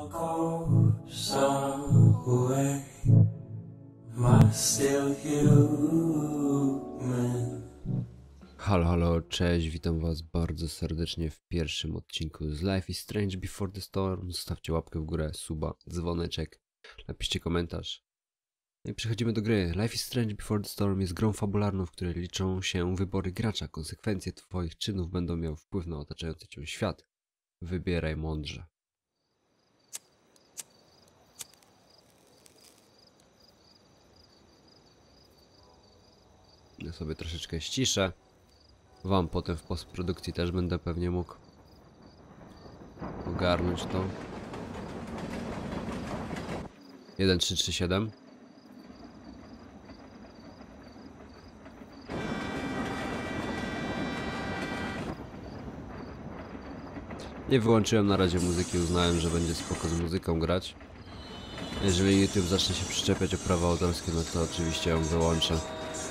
goes away, am I still human? Halo, halo, cześć, witam was bardzo serdecznie w pierwszym odcinku z Life is Strange Before the Storm. Zostawcie łapkę w górę, suba, dzwoneczek, napiszcie komentarz. No i przechodzimy do gry. Life is Strange Before the Storm jest grą fabularną, w której liczą się wybory gracza. Konsekwencje twoich czynów będą miały wpływ na otaczający cię świat. Wybieraj mądrze. Ja sobie troszeczkę ściszę. Wam potem w postprodukcji też będę pewnie mógł ogarnąć to. 1337. Nie wyłączyłem na razie muzyki, uznałem, że będzie spoko z muzyką grać. Jeżeli YouTube zacznie się przyczepiać o prawa autorskie, no to oczywiście ją wyłączę.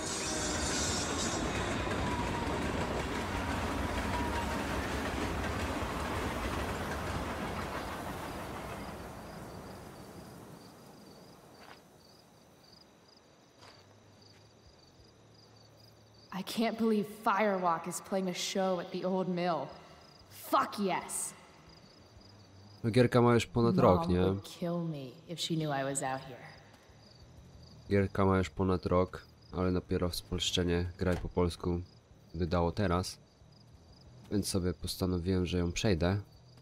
I can't believe Firewalk is playing a show at the old mill. Fuck yes! No gierka ma już ponad rok, nie? Mom would kill me if she knew I was out here. Gierka ma już ponad rok, ale dopiero spolszczenie Graj po polsku wydało teraz. Więc sobie postanowiłem, że ją przejdę.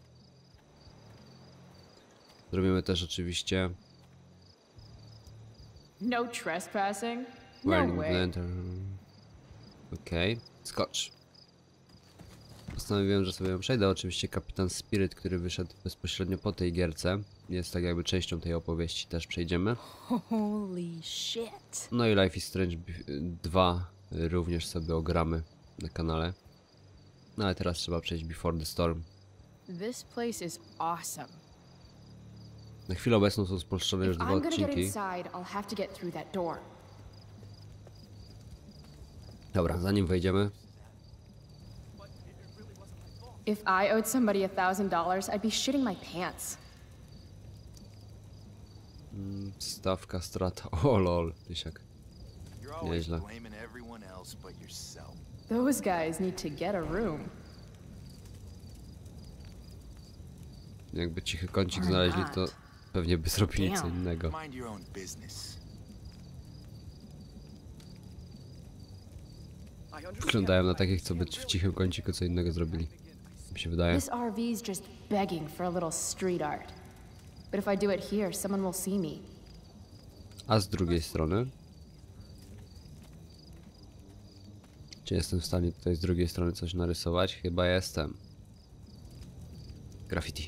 Zrobimy też oczywiście No trespassing? No Wearing way. Blender. Okej, skocz. Postanowiłem, że sobie ją przejdę. Oczywiście Kapitan Spirit, który wyszedł bezpośrednio po tej gierce, jest tak jakby częścią tej opowieści, też przejdziemy. Holy shit. No i Life is Strange 2 również sobie ogramy na kanale. No ale teraz trzeba przejść Before the Storm. This place is awesome. Na chwilę obecną są spolszczone już If dwa I'm gonna get odcinki. inside, I'll have to get through that door. Dobra, zanim wejdziemy, If I owed somebody $1,000, I'd be shitting my pants. stawka, strata. O lol, tysiak. You're always Nieźle. blaming everyone else but yourself. Those guys need to get a room. Jakby cichy kącik znaleźli, to pewnie by zrobili co Damn. innego. Mind your own business. Wyglądają na takich, co by w cichym kąciku co innego zrobili. Mi się wydaje. This RV's just begging for a little street art. But if I do it here, someone will see me. A z drugiej strony, czy jestem w stanie tutaj z drugiej strony coś narysować? Chyba jestem. Graffiti.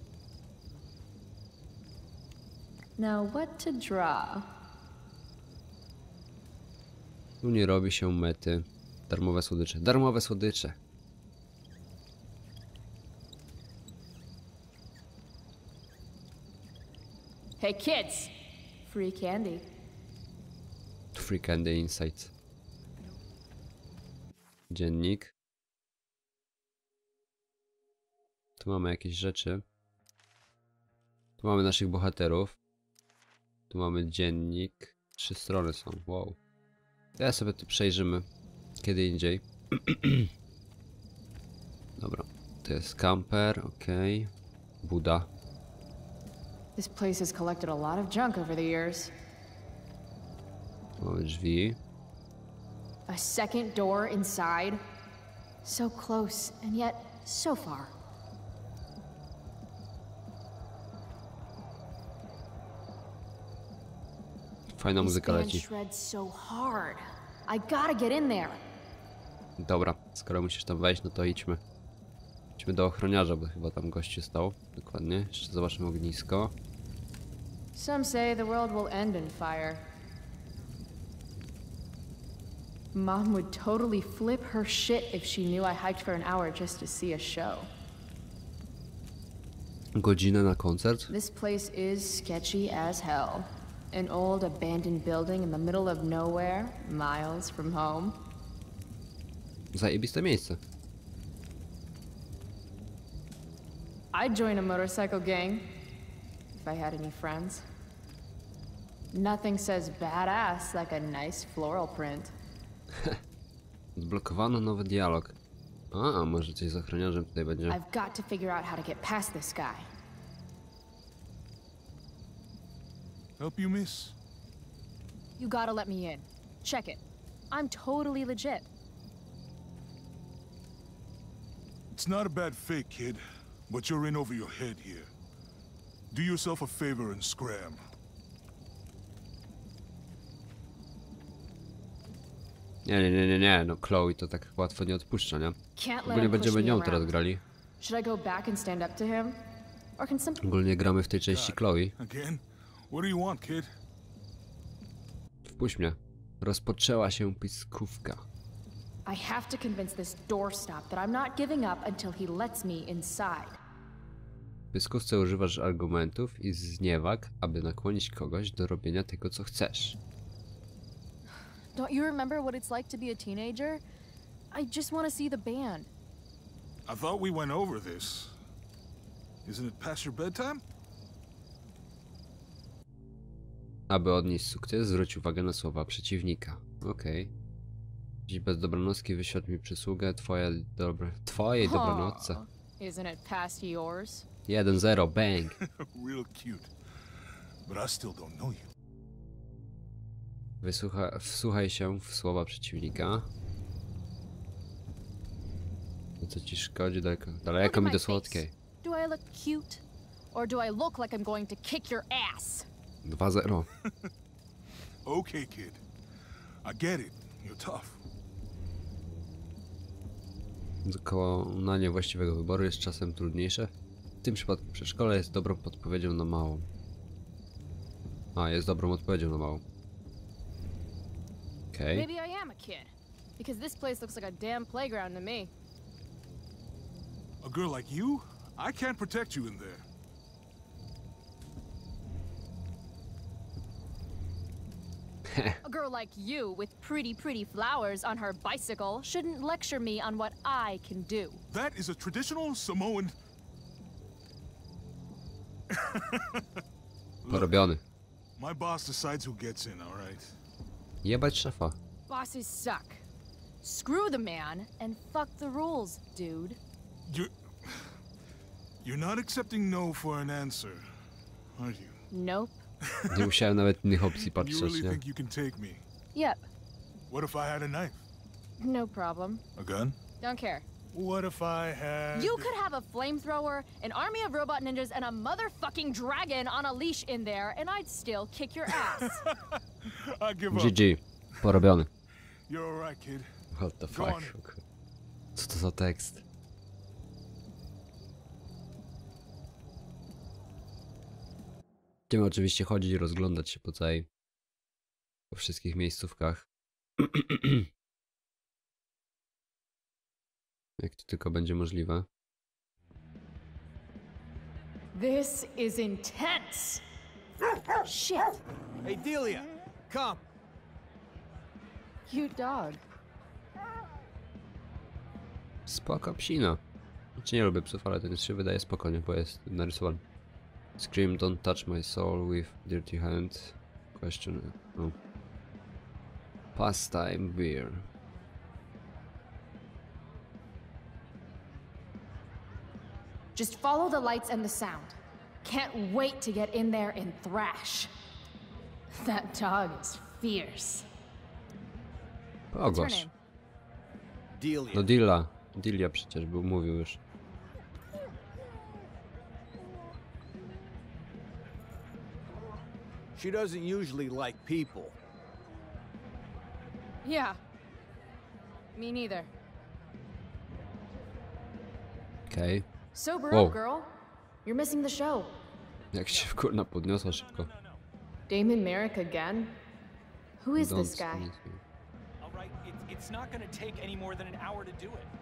Now what to draw? Tu nie robi się mety. Darmowe słodycze. Darmowe słodycze. Hey kids! Free candy. Free Candy Insights. Dziennik. Tu mamy jakieś rzeczy. Tu mamy naszych bohaterów. Tu mamy dziennik. 3 strony są. Wow. Ja sobie to przejrzymy kiedy indziej. Dobra. To jest camper. Okej. Buda. This place has collected a lot of junk over the years. Tu mamy drzwi. A second door inside. So close, and yet so far. Fajna This muzyka band leci. shreds so hard. I gotta get in there. Dobra, skoro musisz tam wejść, no to idźmy. Idźmy do ochroniarza, bo chyba tam gościu stał. Dokładnie. Jeszcze zobaczymy ognisko. Some say the world will end in fire. Mom would totally flip her shit if she knew I hiked for an hour just to see a show. Godzinę na koncert? This place is sketchy as hell. An old abandoned building in the middle of nowhere, miles from home. Zajebiste miejsce. I'd join a motorcycle gang. if I had any friends. Nothing says badass like a nice floral print. Odblokowano nowy dialog. A może coś z ochroniarzem tutaj będzie. I've got to figure out how to get past this guy. Help you, miss? You gotta let me in. Check it. I'm totally legit. It's not a bad fake, kid, but you're in over your head here. Do yourself a favor and scram. Nie, no Chloe to tak łatwo nie odpuszcza, nie? Can't let Ogólnie him push będziemy me nią teraz around. grali. Should I go back and stand up to him? Or can some... Ogólnie gramy w tej części Chloe. Again? What do you want, kid? Wpuść mnie. Rozpoczęła się piskówka. I have to convince this doorstop that I'm not giving up until he lets me inside. W piskówce używasz argumentów i zniewag, aby nakłonić kogoś do robienia tego, co chcesz. Don't you remember what it's like to be a teenager? I just want to see the band. I thought we went over this. Isn't it past your bedtime? Aby odnieść sukces, zwróć uwagę na słowa przeciwnika. Okej. Dziś bez dobranocki wyświadcz mi przysługę twojej dobranocce. Isn't it past yours? 1-0, bang. Real cute. But I still don't know you. Wsłuchaj się w słowa przeciwnika. To co ci szkodzi? Daleko mi do słodkiej. Do I look cute? Or do I look like I'm going to kick your ass? 2-0. Okay, kid. I get it. You're tough. Dokonanie właściwego wyboru jest czasem trudniejsze. W tym przypadku przedszkole jest dobrą podpowiedzią na małą. Jest dobrą odpowiedzią na małą. Okej. Maybe I am a kid. Because this place looks like a damn playground to me. A girl like you? I can't protect you in there. A girl like you with pretty flowers on her bicycle shouldn't lecture me on what I can do. That is a traditional Samoan... Porobiony. My boss decides who gets in, all right? Jebać szefa. Bosses suck. Screw the man and fuck the rules, dude. You're not accepting no for an answer, are you? Nope. Nie musiałem nawet innych opcji You patrzeć, really nie? think you can take me? Yep. What if I had a knife? No problem. A gun? Don't care. What if I had... You could have a flamethrower, an army of robot ninjas, and a motherfucking dragon on a leash in there, and I'd still kick your ass. I give up. GG. Porobiony. You're alright, kid. What the Go fuck? on. Co to za tekst? Będziemy oczywiście chodzić i rozglądać się po wszystkich miejscówkach. Jak to tylko będzie możliwe. This is intense. Shit. Hey, Delia, come. Cute dog. Spoko psina. Znaczy nie lubię psów, ale ten się wydaje spokojnie, bo jest narysowany. Scream, don't touch my soul with dirty hand. Question. Oh. Pastime beer. Just follow the lights and the sound. Can't wait to get in there and thrash. That dog is fierce. What's her Ogłoś. name? Delia. No Dilla. Dillia przecież mówił już. She doesn't usually like people. Yeah. Me neither. Okej. Sober Whoa. up, girl. You're missing the show. Jak się kurna podniosła szybko. Damon Merrick again? Who is this Don't guy? sneeze me. All right, it's not going to take any more than an hour to do it.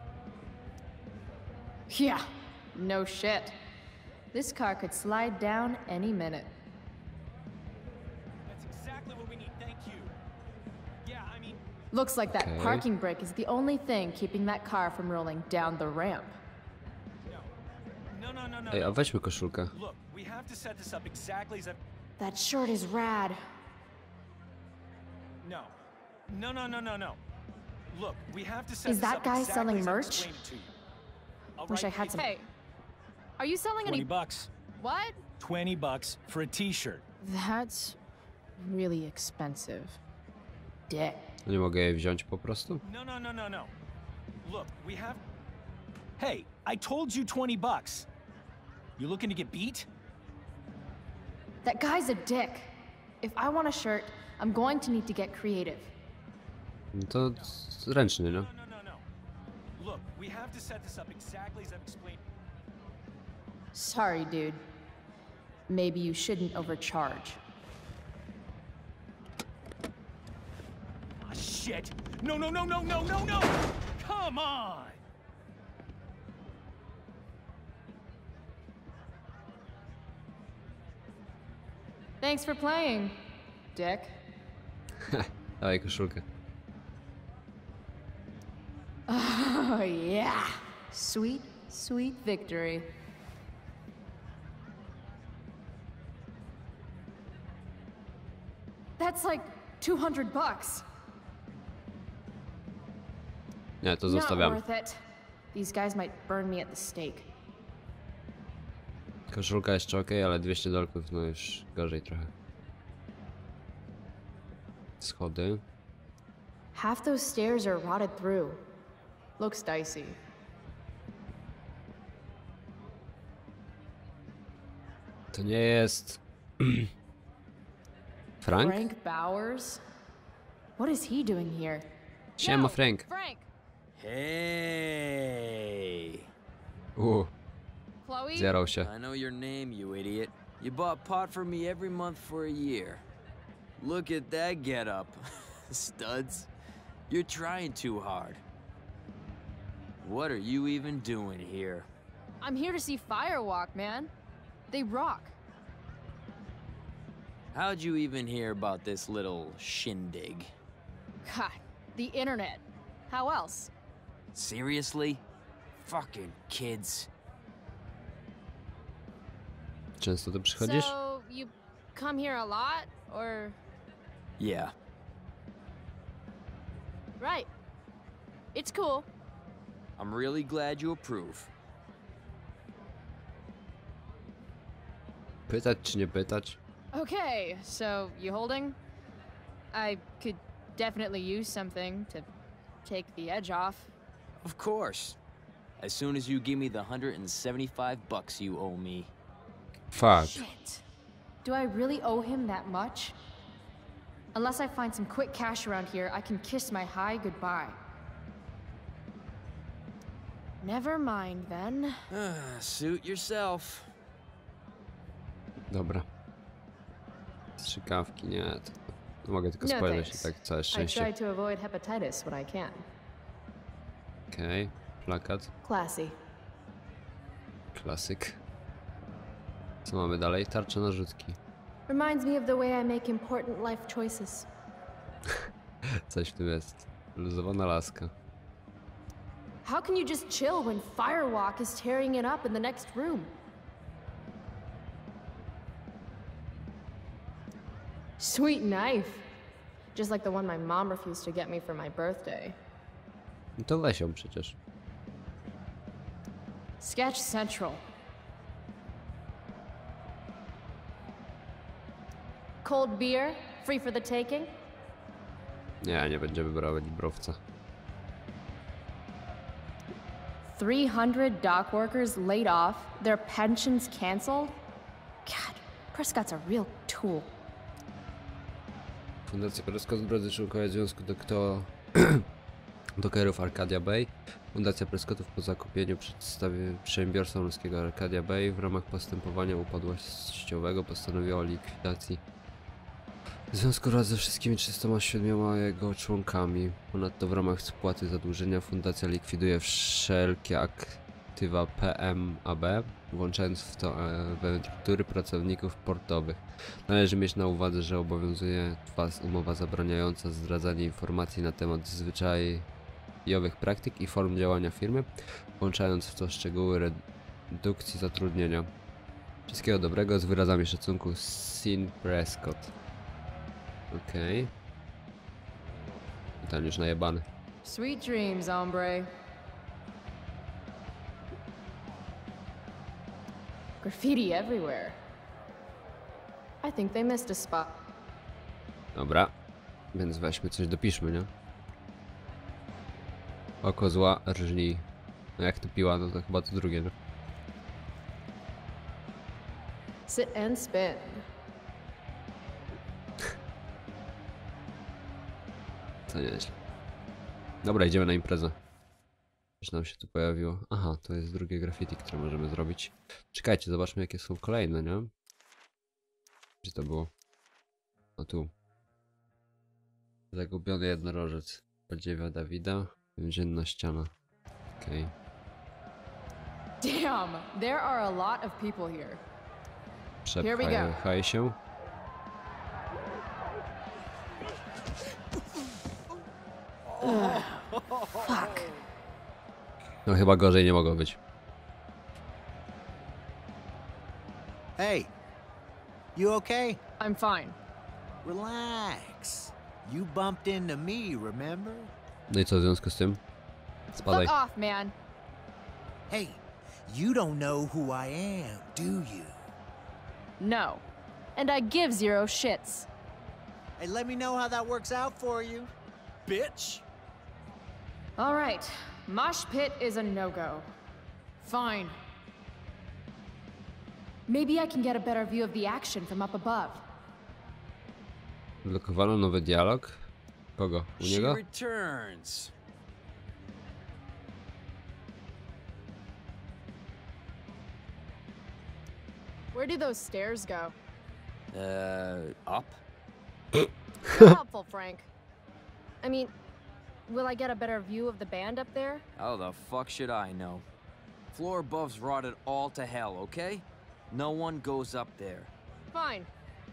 Yeah, no shit. This car could slide down any minute. That's exactly what we need. Thank you. Yeah, I mean, Looks like that Okay. parking brake is the only thing keeping that car from rolling down the ramp. no. no, Ej, a no. weźmy koszulkę. Look, we have to set this up exactly as I've... That shirt is rad. No. No, no, no, no, no. Look, we have to set Is this that up guy exactly selling as I've merch? explained it to you. All Wish I right, had it's some. Hey, are you selling 20 any? bucks. What? 20 bucks for a t-shirt. That's really expensive. Dick. Nie mogę jej wziąć po prostu? No, no, no, no, no. Look, we have... Hey, I told you 20 bucks. You looking to get beat? That guy's a dick. If I want a shirt, I'm going to need to get creative. No to ręczny, no. No, no, no, no. Look, we have to set this up exactly as I've explained. Sorry, dude. Maybe you shouldn't overcharge. Ah, shit! No, no, no, no, no, no, no! Come on! Thanks for playing, dick. Dawaj koszulkę. Oh, yeah. Sweet, sweet victory. That's like 200 bucks. Nie, to Not zostawiam. worth it. These guys might burn me at the stake. Koszulka jeszcze ok, ale 200 dolków, no już gorzej trochę. Schody. Half those stairs are rotted through. Looks dicey. To nie jest... Frank? Frank Bowers? What is he doing here? Siema, Frank. Frank! Hey! Chloe? Zjarał się. I know your name, you idiot. You bought pot for me every month for a year. Look at that getup. Studs. You're trying too hard. What are you even doing here? I'm here to see Firewalk, man. They rock. How'd you even hear about this little shindig? God, the internet. How else? Seriously? Fucking kids. Często tu przychodzisz? So, you come here a lot, or... Yeah. Right. It's cool. I'm really glad you approve. Pytać czy nie pytać? Okay, so you holding? I could definitely use something to take the edge off. Of course. As soon as you give me the 175 bucks you owe me. Fuck. Shit. Do I really owe him that much? Unless I find some quick cash around here, I can kiss my high goodbye. Never mind then. Suit yourself. Dobra. Strzykawki, nie. To mogę tylko No spojrzeć i thanks. tak całe I szczęście. try to avoid hepatitis when I can. Okej, plakat, Classy. klasyk. Co mamy dalej? Tarcza narzutki. Reminds me of the way I make important life choices. Coś w tym jest. Luzowana laska. How can you just chill when Firewalk is tearing it up in the next room? Sweet knife. Just like the one my mom refused to get me for my birthday. No to weź ją przecież. Sketch Central. Cold beer, free for the taking? Nie będziemy brać browca. 300 dock workers laid off, their pensions canceled? God, Prescott's a real tool. Fundacja Prescott, drodzy członkowie Związku Dockerów Arcadia Bay. Fundacja Prescottów po zakupieniu przedsiębiorstwa morskiego Arcadia Bay w ramach postępowania upadłościowego postanowiła o likwidacji związku wraz ze wszystkimi 307 jego członkami. Ponadto w ramach spłaty zadłużenia fundacja likwiduje wszelkie aktywa PMAB, włączając w to emerytury pracowników portowych. Należy mieć na uwadze, że obowiązuje Was umowa zabraniająca zdradzania informacji na temat zwyczajowych praktyk i form działania firmy, włączając w to szczegóły indukcji zatrudnienia. Wszystkiego dobrego, z wyrazami szacunku, Sin Prescott. Okej. I ten już najebany. Sweet dreams, hombre. Graffiti everywhere. I think they missed a spot. Dobra. Więc weźmy coś, dopiszmy, nie? Oko zła, rżnij. No jak to piła, no to chyba to drugie, no. Sit and spin. To nieźle. Dobra, idziemy na imprezę. Coś nam się tu pojawiło. Aha, to jest drugie graffiti, które możemy zrobić. Czekajcie, zobaczmy jakie są kolejne, nie? Gdzie to było? O tu. Zagubiony jednorożec. Podziewia Dawida. Więzienna ściana. Okej. Damn, there are a lot of people here. Here we go. Przepchaj się. Fuck. No chyba gorzej nie mogło być. Hey, you okay? I'm fine. Relax. You bumped into me, remember? No i co w związku z tym? Spadaj. Fuck off, man. Hey, you don't know who I am, do you? No. And I give zero shits. Hey, let me know how that works out for you, bitch. All right. Mosh pit is a no-go. Fine. Maybe I can get a better view of the action from up above. Blokowano nowy dialog. Kogo? U She niego? returns. Where do those stairs go? Up? Helpful, Frank. I mean, will I get a better view of the band up there? How the fuck should I know? Floor above's rotted all to hell, okay? No one goes up there. Fine.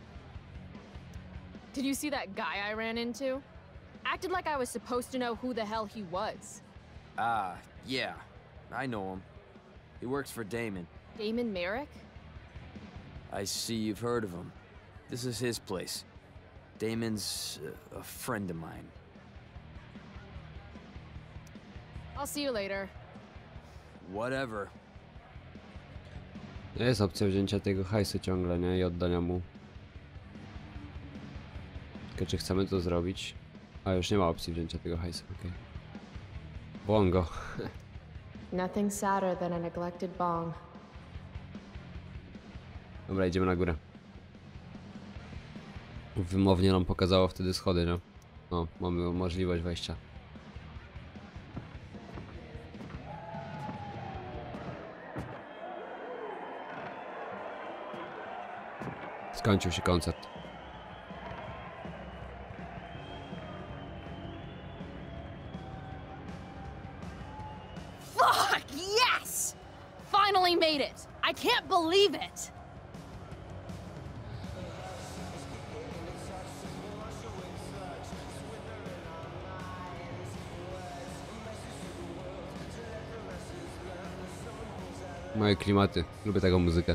Did you see that guy I ran into? Acted like I was supposed to know who the hell he was. Ah, yeah. I know him. He works for Damon. Damon Merrick? I see you've heard of him. This is his place. Damon's a friend of mine. I'll see you later. Whatever. Jest opcja wzięcia tego hajsu ciągle, nie? I oddania mu. Tylko czy chcemy to zrobić? A już nie ma opcji wzięcia tego hajsu, okej. Bongo. Nothing sadder than a neglected bong. Dobra, idziemy na górę. Wymownie nam pokazało wtedy schody, nie? No, mamy możliwość wejścia. Skończył się koncert. Fuck, yes! Finally made it! I can't believe it! Moje klimaty. Lubię taką muzykę.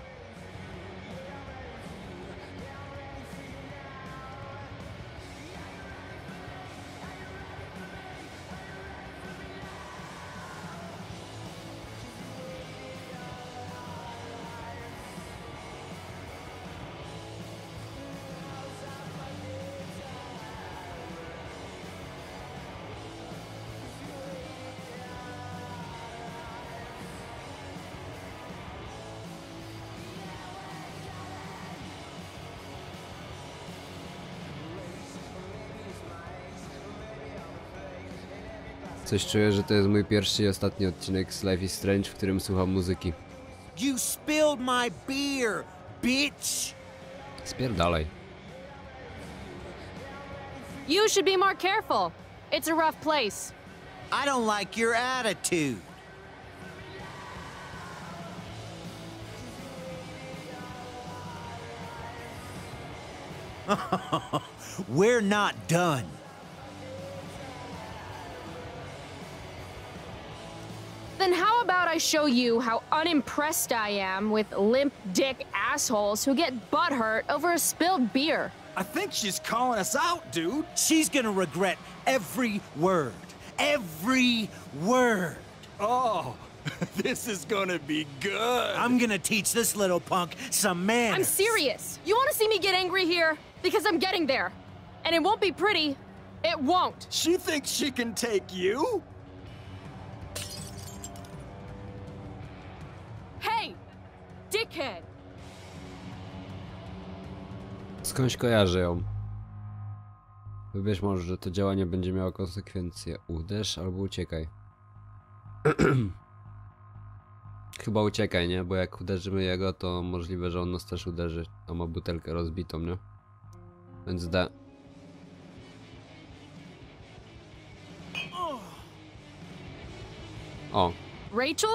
Coś czuję, że to jest mój pierwszy i ostatni odcinek z Life is Strange, w którym słucham muzyki. You spilled my beer, bitch! Spierdalaj. You should be more careful. It's a rough place. I don't like your attitude. We're not done. Then how about about I show you how unimpressed I am with limp dick assholes who get butthurt over a spilled beer. I think she's calling us out, dude. She's gonna regret every word. Every word. Oh, this is gonna be good. I'm gonna teach this little punk some manners. I'm serious. You want to see me get angry here? Because I'm getting there. And it won't be pretty. It won't. She thinks she can take you? Hey! Dickhead! Skądś kojarzę ją. Wybierz może, że to działanie będzie miało konsekwencje. Uderz albo uciekaj. Chyba uciekaj, nie? Bo jak uderzymy jego, to możliwe, że on nas też uderzy. A ma butelkę rozbitą, nie? Więc D. O. Rachel?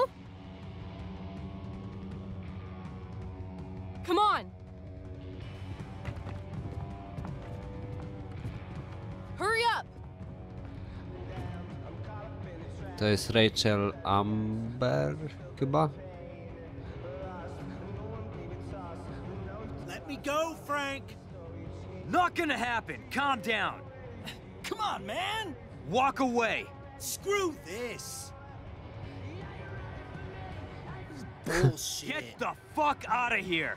Come on! Hurry up! To jest Rachel Amber chyba? Let me go, Frank. Not gonna happen. Calm down. Come on, man. Walk away. Screw this. Bullshit. Get the fuck out of here.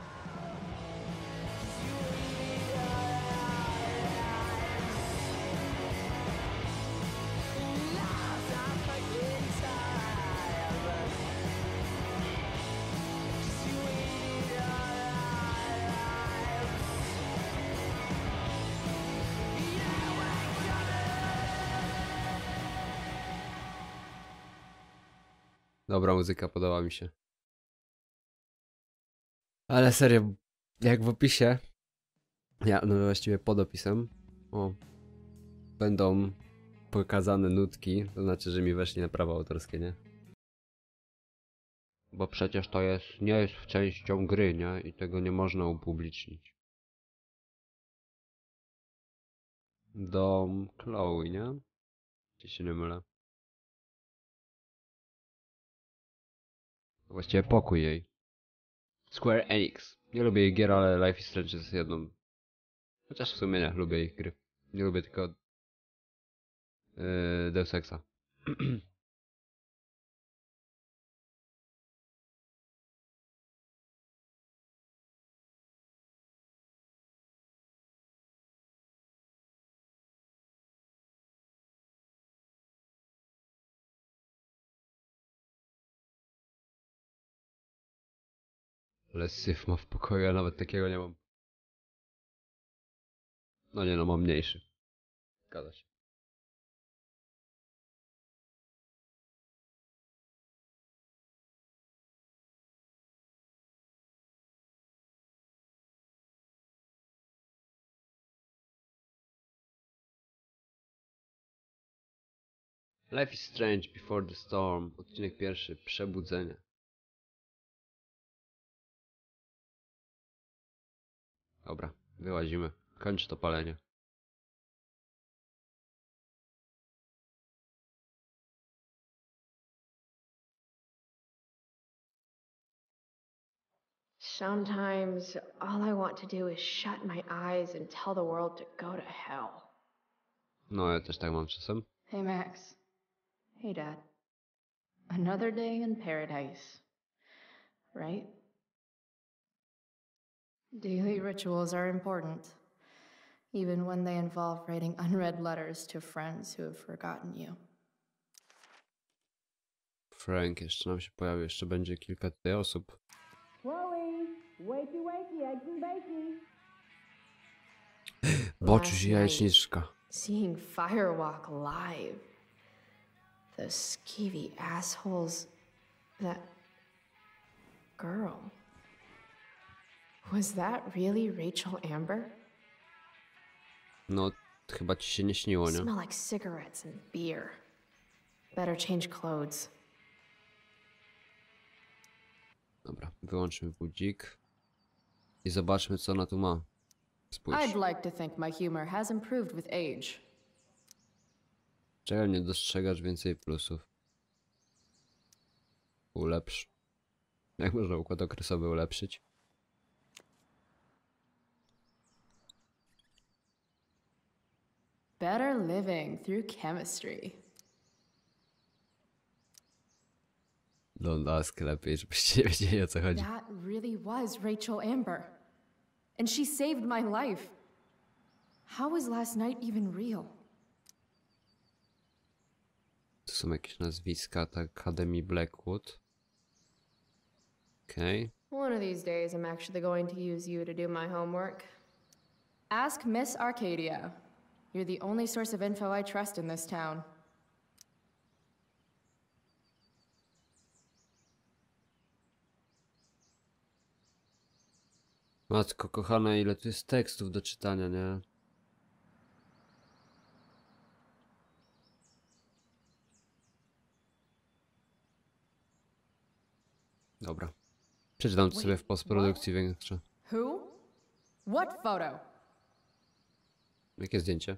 Dobra muzyka, podoba mi się. Ale serio, jak w opisie, no właściwie pod opisem, o, będą pokazane nutki, to znaczy, że mi weszli na prawa autorskie, nie? Bo przecież to nie jest częścią gry, nie? I tego nie można upublicznić. Dom Chloe, nie? Czy się nie mylę? Właściwie pokój jej. Square Enix. Nie lubię ich gier, ale Life is Strange jest jedną. Chociaż w sumie nie, lubię ich gry. Nie lubię tylko Deus Exa. Ale syf ma w pokoju, ja nawet takiego nie mam. No nie no, mam mniejszy. Zgadza się. Life is Strange Before the Storm. Odcinek pierwszy. Przebudzenie. Dobra, wyłazimy. Kończ to palenie. Sometimes all I want to do is shut my eyes and tell the world to go to hell. No, ja też tak mam czasem. Hey, Max. Hey, Dad. Another day in paradise. Right? Daily rituals are important, even when they involve writing unread letters to friends who have forgotten you. Frank jeszcze nam się pojawi, jeszcze będzie kilka tutaj osób. Chloe, wakey, wakey, eggs and bacon. Boczuś i jajeczniczka. Seeing Firewalk live. Those skeevy assholes. That girl. Was that really Rachel Amber? No, chyba ci się nie śniło, nie? Smell like cigarettes and beer. Better change clothes. Dobra, wyłączmy budzik. I zobaczmy, co ona tu ma. Spójrz. I'd like to think my humor has improved with age. Czego nie dostrzegasz więcej plusów? Ulepsz. Jak można układ okresowy ulepszyć? Better living through chemistry. Don't ask lepiej, żebyście nie wiedzieli, o co chodzi. That really was Rachel Amber. And she saved my life. How was last night even real? Tu są jakieś nazwiska, tak, Academy Blackwood. Okej. One of these days, I'm actually going to use you to do my homework. Ask Miss Arcadia. You're the only source of info I trust in this town. Matko kochana, ile tu jest tekstów do czytania, nie? Dobra. Przeczytam to sobie w postprodukcji większe. Who? What photo? Jakie zdjęcie?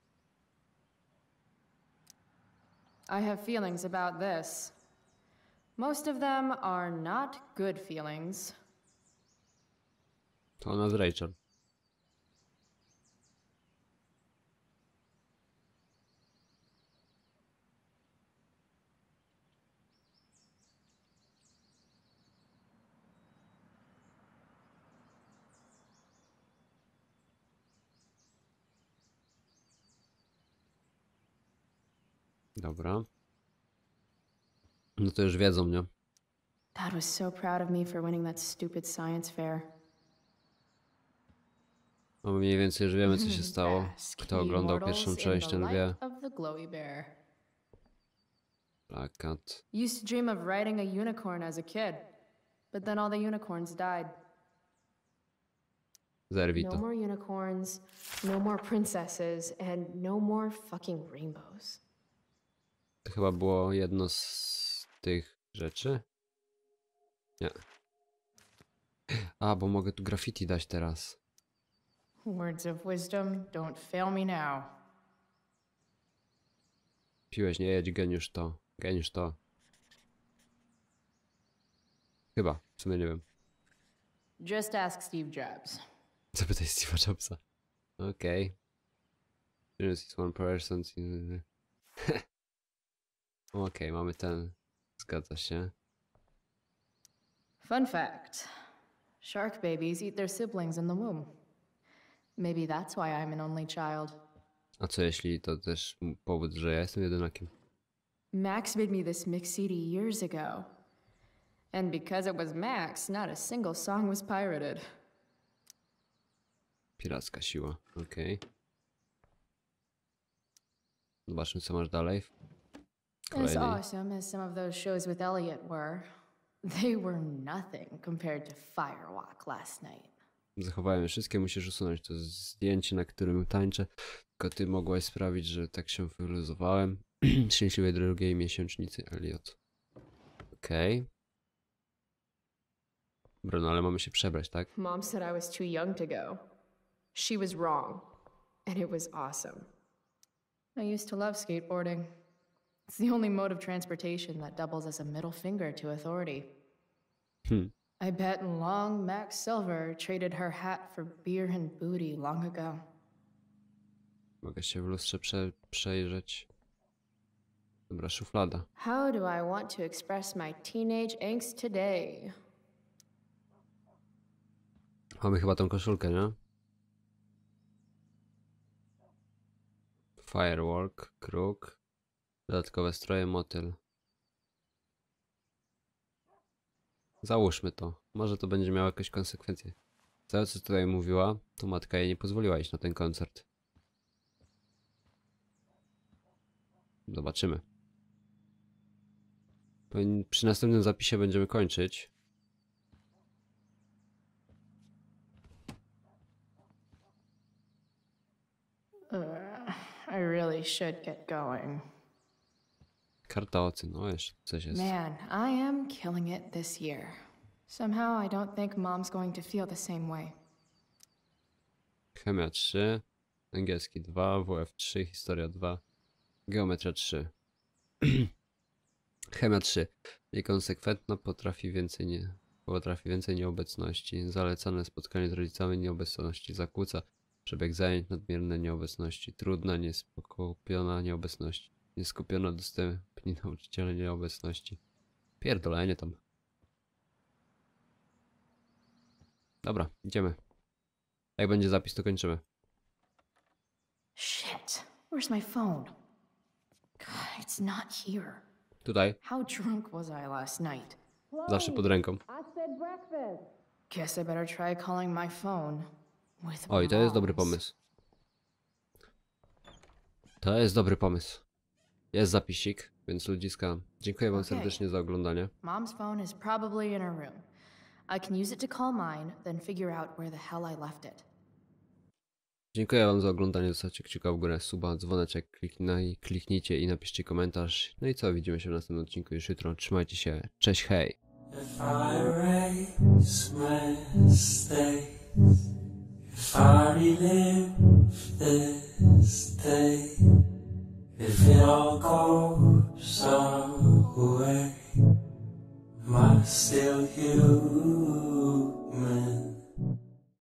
I have feelings about this. Most of them are not good feelings. To ona z Rachel. Dobra. No to już wiedzą, nie? Dad was so proud of me for winning that stupid science fair. No mniej więcej już wiemy, co się stało. Kto oglądał pierwszą część, ten wie. Of the Glowy Bear. Plakat. Used to dream of riding a unicorn as a kid, but then all the unicorns died. Zerwij No to. more unicorns, no more princesses, and no more fucking rainbows. To chyba było jedno z tych rzeczy? Nie. A, bo mogę tu graffiti dać teraz. Words of wisdom, don't fail me now. Piłeś, nie jedź, geniusz to. Geniusz to. Chyba, w sumie nie wiem. Just ask Steve Jobs. Zapytaj Steve'a Jobsa. Okej. Is one person. Okej, mamy ten. Zgadza się. Fun fact. Shark babies eat their siblings in the womb. Maybe that's why I'm an only child. A co jeśli to też powód, że ja jestem jedynakiem? Max made me this mix CD years ago. And because it was Max, not a single song was pirated. Piracka siła, okej. Zobaczmy, co masz dalej. As Kolejny. awesome as some of those shows with Elliot were, they were nothing compared to Firewalk last night. Zachowałem wszystkie, musisz usunąć to zdjęcie, na którym tańczę. Tylko ty mogłaś sprawić, że tak się wyluzowałem. Szczęśliwej drugiej miesięcznicy Elliot. Okej. Dobra, no ale mamy się przebrać, tak? Mom said I was too young to go. She was wrong. And it was awesome. I used to love skateboarding. It's the only mode of transportation that doubles as a middle finger to authority. I bet long Max Silver traded her hat for beer and booty long ago. Mogę się w lustrze przejrzeć. Dobra, szuflada. How do I want to express my teenage angst today? Mamy chyba tą koszulkę, nie? Firework, kruk. Dodatkowe stroje, motyl. Załóżmy to. Może to będzie miało jakieś konsekwencje. To, co tutaj mówiła, to matka jej nie pozwoliła iść na ten koncert. Zobaczymy. Przy następnym zapisie będziemy kończyć. I really should get going. Karta ocen, no jeszcze coś jest. Man, I am killing it this year. Somehow I don't think Mom's going to feel the same way. Chemia 3, angielski 2, WF 3, historia 2, geometria 3. Chemia 3. Niekonsekwentna, potrafi więcej nieobecności. Zalecane spotkanie z rodzicami nieobecności. Zakłóca przebieg zajęć, nadmierne nieobecności. Trudna, nieskupiona nieobecności. Nieskupiona, dostępni nauczyciele nieobecności. Pierdolenie tam. Dobra, idziemy. Jak będzie zapis, to kończymy. Shit. Where's my phone? God, it's not here. Tutaj. How drunk was I last night? Zawsze pod ręką. I said breakfast. Guess I better try calling my phone with Oj, to jest dobry Mom's. pomysł. To jest dobry pomysł. Jest zapisik, więc ludziska, dziękuję wam Okej. serdecznie za oglądanie. Mom's phone is probably in her room. I can use it to call mine, then figure out where the hell I left it. Dziękuję wam za oglądanie, zostawcie kciuka w górę, suba, dzwoneczek, kliknijcie i napiszcie komentarz. No i co, widzimy się w następnym odcinku już jutro. Trzymajcie się, cześć, hej! If I erase mistakes, if I relive this day, if it all goes away, am I still human?